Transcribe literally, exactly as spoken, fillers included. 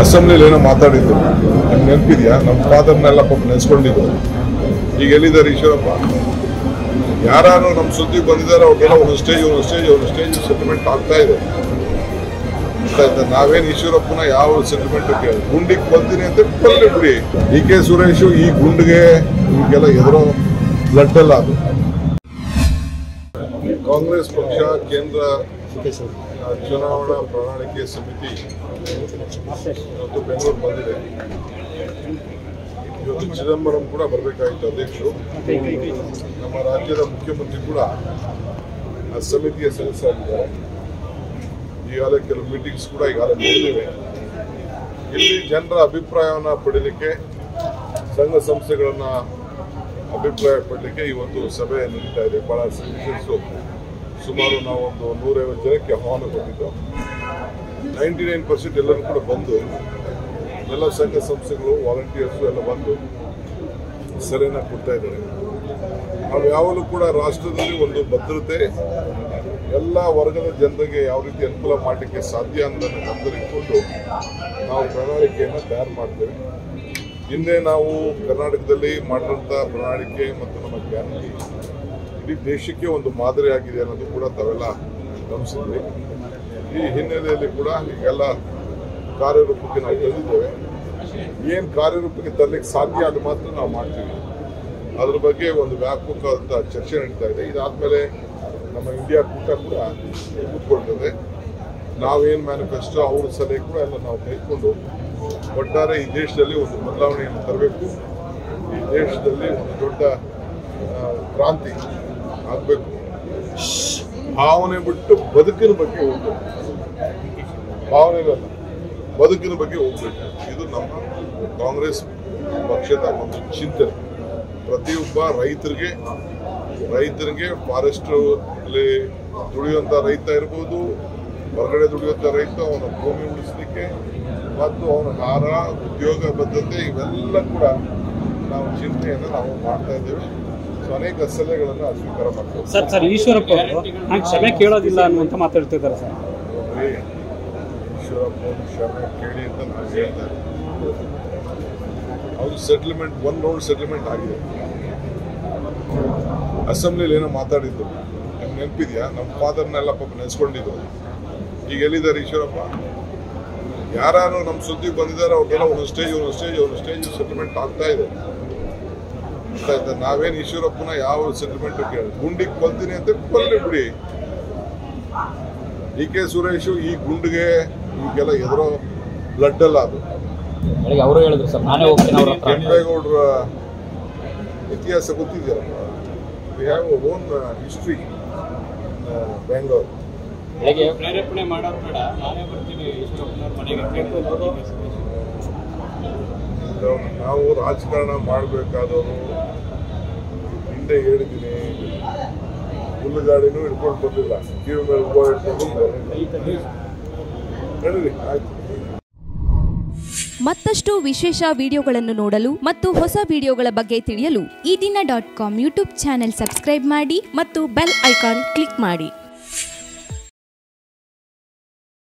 ಅಸೆಂಬ್ಲಿಲಿ ಏನೋ ಮಾತಾಡಿದ್ದು ನಿಮ್ಗೆ ನೆನಪಿದೆಯಾ? ನಮ್ಮ ಫಾದರ್ನೆಲ್ಲ ಪಾಪ ನೆನೆಸ್ಕೊಂಡಿದ್ದು. ಈಗ ಎಲ್ಲಿದ್ದಾರೆ ಈಶ್ವರಪ್ಪ? ಯಾರು ನಮ್ಮ ಸುದ್ದಿ ಬಂದಿದ್ದಾರೆ ಅವ್ರಿಗೆಲ್ಲ ಒಂದು ಸ್ಟೇಜ್ ಒಂದು ಸ್ಟೇಜ್ ಒಂದು ಸ್ಟೇಜ್ ಸೆಟಲ್ಮೆಂಟ್ ಆಗ್ತಾ ಇದೆ. ನಾವೇನು ಈಶ್ವರಪ್ಪನ ಯಾವ ಸೆಟಲ್ಮೆಂಟ್ ಗುಂಡಿಗೆ ಬರ್ತೀನಿ ಅಂತ ಬರಲಿ ಬಿಡಿ. ಡಿ ಕೆ ಸುರೇಶ್ ಈ ಗುಂಡಿಗೆ ಈಗೆಲ್ಲ ಎದುರೋ ಬ್ಲಡ್ ಅಲ್ಲ ಅದು. ಕಾಂಗ್ರೆಸ್ ಪಕ್ಷ ಕೇಂದ್ರ ಚುನಾವಣಾ ಪ್ರಣಾಳಿಕೆ ಸಮಿತಿ ಇವತ್ತು ಬೆಂಗಳೂರು ಬಂದಿದೆ. ಇವತ್ತು ಚಿದಂಬರಂ ಕೂಡ ಬರಬೇಕಾಗಿತ್ತು ಅಧ್ಯಕ್ಷರು. ನಮ್ಮ ರಾಜ್ಯದ ಮುಖ್ಯಮಂತ್ರಿ ಕೂಡ ಆ ಸಮಿತಿಯ ಸದಸ್ಯರಾಗಿದ್ದಾರೆ. ಈಗಾಗಲೇ ಕೆಲವು ಮೀಟಿಂಗ್ಸ್ ಕೂಡ ಈಗಾಗಲೇ ನಡೆದಿವೆ. ಇಲ್ಲಿ ಜನರ ಅಭಿಪ್ರಾಯವನ್ನು ಪಡೀಲಿಕ್ಕೆ, ಸಂಘ ಸಂಸ್ಥೆಗಳನ್ನ ಅಭಿಪ್ರಾಯ ಪಡಲಿಕ್ಕೆ ಇವತ್ತು ಸಭೆ ನಡೀತಾ ಇದೆ. ಬಹಳ ಸೀರಿಯಸ್ಸು. ಸುಮಾರು ನಾವು ಒಂದು ನೂರೈವತ್ತು ಜನಕ್ಕೆ ಆಹ್ವಾನ ಕೊಟ್ಟಿದ್ದು. ನೈಂಟಿ ನೈನ್ ಪರ್ಸೆಂಟ್ ಎಲ್ಲರೂ ಕೂಡ ಬಂದು, ಎಲ್ಲ ಸಂಘ ಸಂಸ್ಥೆಗಳು ವಾಲಂಟಿಯರ್ಸು ಎಲ್ಲ ಬಂದು ಸಲಹೆನ ಕೊಡ್ತಾ ಇದ್ದಾರೆ. ನಾವು ಯಾವಾಗಲೂ ಕೂಡ ರಾಷ್ಟ್ರದಲ್ಲಿ ಒಂದು ಭದ್ರತೆ, ಎಲ್ಲ ವರ್ಗದ ಜನರಿಗೆ ಯಾವ ರೀತಿ ಅನುಕೂಲ ಮಾಡಲಿಕ್ಕೆ ಸಾಧ್ಯ ಅನ್ನೋದನ್ನು ಗಮನದಲ್ಲಿಟ್ಟುಕೊಂಡು ನಾವು ಪ್ರಣಾಳಿಕೆಯನ್ನು ತಯಾರು ಮಾಡ್ತೇವೆ. ಹಿಂದೆ ನಾವು ಕರ್ನಾಟಕದಲ್ಲಿ ಮಾಡಿದಂಥ ಪ್ರಣಾಳಿಕೆ ಮತ್ತು ನಮ್ಮ ಗ್ಯಾರಂಟಿ ಇಡೀ ದೇಶಕ್ಕೆ ಒಂದು ಮಾದರಿಯಾಗಿದೆ ಅನ್ನೋದು ಕೂಡ ತಾವೆಲ್ಲ ಗಮನಿಸಿದ್ವಿ. ಈ ಹಿನ್ನೆಲೆಯಲ್ಲಿ ಕೂಡ ಈಗೆಲ್ಲ ಕಾರ್ಯರೂಪಕ್ಕೆ ನಾವು ತಂದಿದ್ದೇವೆ. ಏನು ಕಾರ್ಯರೂಪಕ್ಕೆ ತರಲಿಕ್ಕೆ ಸಾಧ್ಯ ಅದು ಮಾತ್ರ ನಾವು ಮಾಡ್ತೀವಿ. ಅದ್ರ ಬಗ್ಗೆ ಒಂದು ವ್ಯಾಪಕವಾದಂಥ ಚರ್ಚೆ ನಡೀತಾ ಇದೆ. ಇದಾದಮೇಲೆ ನಮ್ಮ ಇಂಡಿಯಾ ಕೂಟ ಕೂಡ ಕೂತ್ಕೊಳ್ತದೆ. ನಾವೇನು ಮ್ಯಾನಿಫೆಸ್ಟೋ ಅವ್ರ ಸಲಹೆ ಕೂಡ ಎಲ್ಲ ನಾವು ತೆಗೆದುಕೊಂಡು ಒಟ್ಟಾರೆ ಈ ದೇಶದಲ್ಲಿ ಒಂದು ಬದಲಾವಣೆಯನ್ನು ತರಬೇಕು. ಈ ದೇಶದಲ್ಲಿ ಒಂದು ದೊಡ್ಡ ಕ್ರಾಂತಿ ಆಗಬೇಕು. ಭಾವನೆ ಬಿಟ್ಟು ಬದುಕಿನ ಬಗ್ಗೆ ಹೋಗ್ಬೇಕು. ಭಾವನೆಗಳಲ್ಲ, ಬದುಕಿನ ಬಗ್ಗೆ ಹೋಗ್ಬೇಕು. ಇದು ನಮ್ಮ ಕಾಂಗ್ರೆಸ್ ಪಕ್ಷದ ಒಂದು ಚಿಂತನೆ. ಪ್ರತಿಯೊಬ್ಬ ರೈತರಿಗೆ ರೈತರಿಗೆ ಫಾರೆಸ್ಟ್ ಅಲ್ಲಿ ದುಡಿಯುವಂಥ ರೈತ ಇರ್ಬೋದು, ಹೊರಗಡೆ ದುಡಿಯುವಂಥ ರೈತ ಅವನ ಭೂಮಿ ಉಳಿಸಲಿಕ್ಕೆ ಮತ್ತು ಅವನ ಆಹಾರ, ಉದ್ಯೋಗ ಬದ್ಧತೆ ಇವೆಲ್ಲ ಕೂಡ ನಾವು ಚಿಂತೆಯನ್ನು ನಾವು ಮಾಡ್ತಾ ಇದ್ದೇವೆ. ಸೊ ಅನೇಕ ಸಲಹೆಗಳನ್ನು ಸ್ವೀಕಾರ ಮಾಡ್ತೇವೆ. ಸರ್ ಸರ್ ಈಶ್ವರಪ್ಪ ಅವರು ನಾನು ಕ್ಷಮೆ ಕೇಳೋದಿಲ್ಲ ಅನ್ನುವಂತ ಮಾತಾಡ್ತಿದ್ದಾರೆ ಸರ್. ಈಶ್ವರಪ್ಪ ಕ್ಷಮೆ ಕೇಳಿ ಅಂತ ನಾವು ಹೇಳ್ತಾ ಇದ್ದೀವಿ. ಅವ್ರು ಸೆಟಲ್ಮೆಂಟ್ ಒನ್ ರೌಂಡ್ ಸೆಟಲ್ಮೆಂಟ್ ಆಗಿದೆ. ಅಸೆಂಬ್ಲಿಲಿ ಏನೋ ಮಾತಾಡಿದ್ದು ನಿಮ್ಗೆ ನೆನಪಿದೆಯಾ? ನಮ್ಮ ಫಾದರ್ನೆಲ್ಲ ಪಾಪ ನೆನೆಸ್ಕೊಂಡಿದ್ದು. ಈಗ ಎಲ್ಲಿದ್ದಾರೆ ಈಶ್ವರಪ್ಪ? ಯಾರು ನಮ್ಮ ಸುದ್ದಿ ಬಂದಿದ್ದಾರೆ ಅವ್ರಿಗೆಲ್ಲ ಒಂದು ಸ್ಟೇಜ್ ಒಂದು ಸ್ಟೇಜ್ ಒಂದು ಸ್ಟೇಜ್ ಸೆಟಲ್ಮೆಂಟ್ ಆಗ್ತಾ ಇದೆ. ನಾವೇನು ಈಶ್ವರಪ್ಪನ ಯಾವ ಸೆಟಲ್ಮೆಂಟ್ ಗುಂಡಿಗೆ ಬರ್ತೀನಿ ಅಂತ ಬರಲಿ ಬಿಡಿ. ಡಿ ಕೆ ಸುರೇಶ್ ಈ ಗುಂಡಿಗೆ ಈಗೆಲ್ಲ ಎದುರೋ ಬ್ಲಡ್ ಅಲ್ಲ ಅದು. ಅವರು ಹೇಳಿದ್ರು ಸರ್, ನಾನೇ ಹೋಗ್ತೀನಿ ಅವ್ರ ಹತ್ರ. ಕೆಂಪೇಗೌಡರ ಇತಿಹಾಸ ಗೊತ್ತಿದೆಯಲ್ಲ. We have own history Bengaluru. ಪ್ರೇರೇಪಣೆ ಮಾಡೋದು ಬೇಡ, ನಾನೇ ಬರ್ತೀನಿ ಈಶ್ವರಪ್ಪನವ್ರ ಮನೆಗೆ. ನಾವು ರಾಜಕಾರಣ ಮಾಡಬೇಕಾದವರು ಹಿಂದೆ ಹೇಳಿದ್ದೀನಿ. ಹುಲ್ಲುಗಾಡಿನೂ ಹಿಡ್ಕೊಂಡು ಬಂದಿಲ್ಲ, ಕಿವಿ ಮೇಲೆ ಹೂವು ಹಿಡ್ಕೊಂಡು ನಡೀರಿ. ಆಯ್ತು. ಮತ್ತಷ್ಟು ವಿಶೇಷ ವಿಡಿಯೋಗಳನ್ನು ನೋಡಲು ಮತ್ತು ಹೊಸ ವಿಡಿಯೋಗಳ ಬಗ್ಗೆ ತಿಳಿಯಲು ಈ ದಿನ dot com YouTube channel subscribe ಮಾಡಿ ಮತ್ತು ಬೆಲ್ ಐಕಾನ್ ಕ್ಲಿಕ್ ಮಾಡಿ.